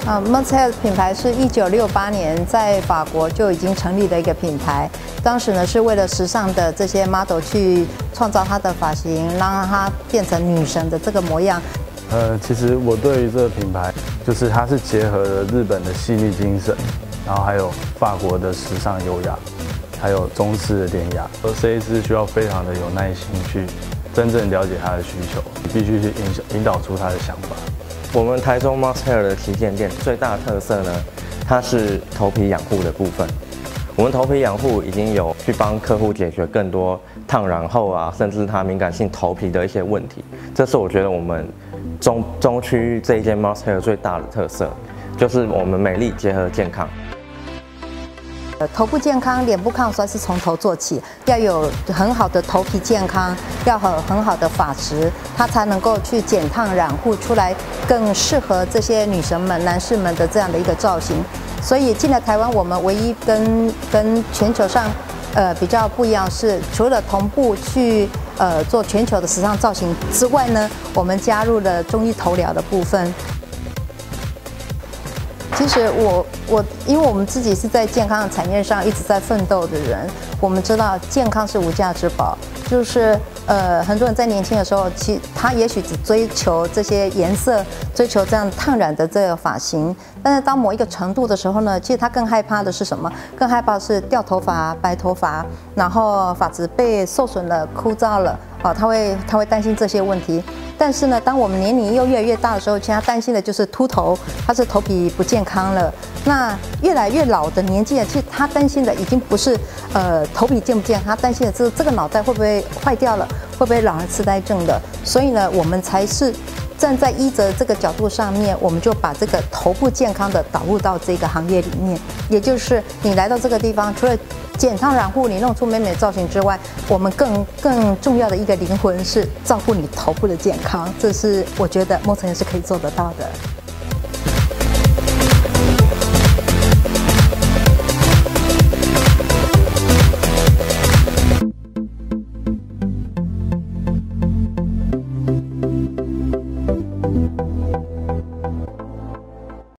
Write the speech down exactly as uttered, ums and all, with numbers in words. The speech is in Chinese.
啊 Montclair 品牌是一九六八年在法国就已经成立的一个品牌，当时呢是为了时尚的这些 model 去创造她的发型，让她变成女神的这个模样。 呃，其实我对于这个品牌，就是它是结合了日本的细腻精神，然后还有法国的时尚优雅，还有中式的典雅。而设计师需要非常的有耐心去真正了解他的需求，你必须去引引导出他的想法。 我们台中 Montclair 的旗舰店最大的特色呢，它是头皮养护的部分。我们头皮养护已经有去帮客户解决更多烫染后啊，甚至它敏感性头皮的一些问题。这是我觉得我们中中区这一间 Montclair 最大的特色，就是我们美丽结合健康。 呃，头部健康、脸部抗衰是从头做起，要有很好的头皮健康，要有很好的发质，它才能够去减烫染护出来，更适合这些女神们、男士们的这样的一个造型。所以进了台湾，我们唯一跟跟全球上呃比较不一样是，除了同步去呃做全球的时尚造型之外呢，我们加入了中医头疗的部分。其实我我，因为我们自己是在健康的产业上一直在奋斗的人，我们知道健康是无价之宝。就是呃，很多人在年轻的时候，其他也许只追求这些颜色，追求这样烫染的这个发型，但是到某一个程度的时候呢，其实他更害怕的是什么？更害怕的是掉头发、白头发，然后发质被受损了、枯燥了，哦，他会他会担心这些问题。但是呢，当我们年龄又越来越大的时候，其实他担心的就是秃头，他是头皮不健康了。那越来越老的年纪了，其实他担心的已经不是呃头皮健不健康，他担心的是这个脑袋会不会坏掉了，会不会老人痴呆症的。所以呢，我们才是站在医哲这个角度上面，我们就把这个头部健康的导入到这个行业里面。也就是你来到这个地方，除了减烫染护，你弄出美美的造型之外，我们更更重要的一个灵魂是照顾你头部的健康，这是我觉得Montclair是可以做得到的。